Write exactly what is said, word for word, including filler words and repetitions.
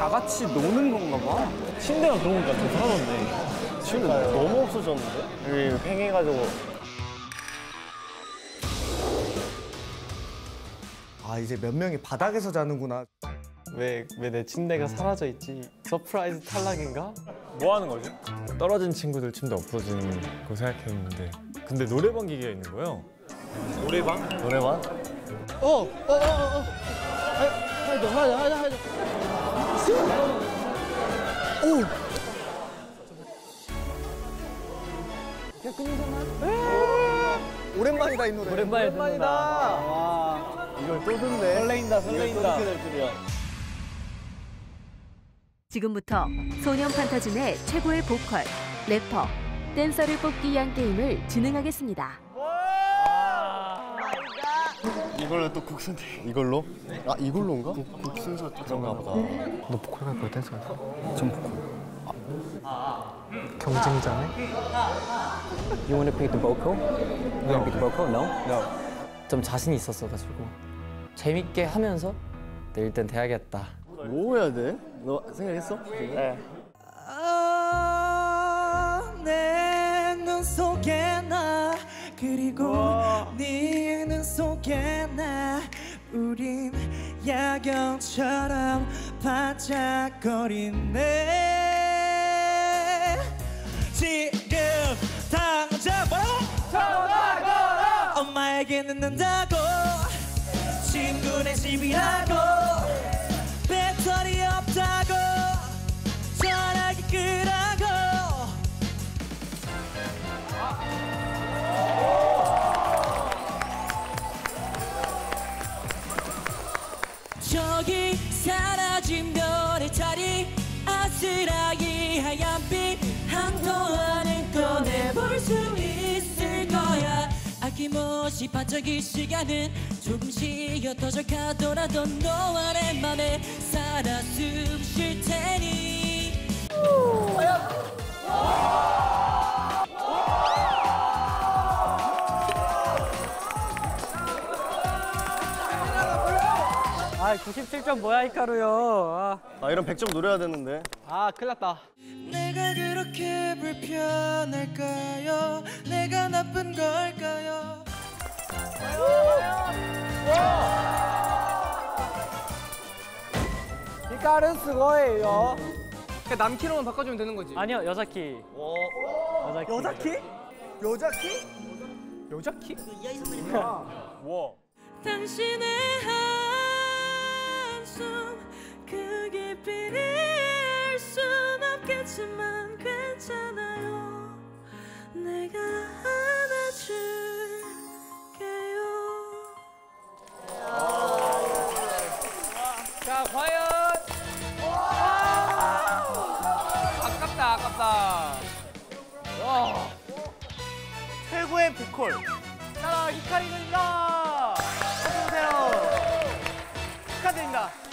다 같이 노는 건가 봐. 침대가 들어오니까 좀 사라졌네. 침대 너무 없어졌는데? 여기 팽해가지고. 아, 이제 몇 명이 바닥에서 자는구나. 왜, 왜 내 침대가 사라져 있지? 서프라이즈 탈락인가? 뭐 하는 거지? 떨어진 친구들 침대 없어진 거 생각했는데 근데 노래방 기계가 있는 거예요. 노래방? 노래방? 어, 어, 어, 어, 어. 하이도, 하이도, 하이도, 하이도. 오. 야, 끊이잖아. 오랜만이다, 이 노래. 오랜만에 듣는다. 와, 이걸 또 듣네. 설레인다, 설레인다. 이걸 또 듣게 될 줄이야. 지금부터 소년 판타즘의 최고의 보컬, 래퍼, 댄서를 뽑기 위한 게임을 진행하겠습니다. 이걸로 또 곡 선택. 이걸로? 아, 이걸로인가? 곡, 곡 순서 그런가 보다. 너 보컬 갈 거야, 댄서 갈 거야? 전 보컬. 아. 경쟁자네? You wanna pick the vocal? You wanna pick the vocal? No? No. 좀 자신 있었어가지고 재밌게 하면서 내일 땐 돼야겠다. 뭐 해야 돼? 너 생각했어? 네. 아, 내 눈 속에 나 그리고 네 눈 속에 나 우린 야경처럼 반짝거리네. 지금 당장 뭐라고? 전화 걸어. 엄마에게 늦는다고 친구네 집이라고 배터리 없다고 전화기 끄라고. 저기 사라진 별의 자리 아스라기 하얀빛 한동안은 꺼내볼 수 있을 거야. 아낌없이 반짝일 시간은 조금씩 옅어져 가더라도 너와 내 맘에 살아 숨 쉴 테니. 아, 구십칠 점 뭐야, 히카루요. 아, 아, 이런 백 점 노려야 되는데. 아 큰일 났다. 내가 그렇게 불편할까요? 내가 나쁜 걸까요? 히카루 스고예요. 그냥 남키로만 바꿔주면 되는 거지. 아니요, 여자 키. 여자 키. 여자 키? 여자 키? 여자 키? 와. 당신의 한숨 그 깊이를 알 순 없겠지만 괜찮아요. 내가 안아줄게요. 자, 과연. 아깝다, 아깝다. 와. 최고의 보컬. 자, 히카리입니다. 어서오세요. 축하드립니다.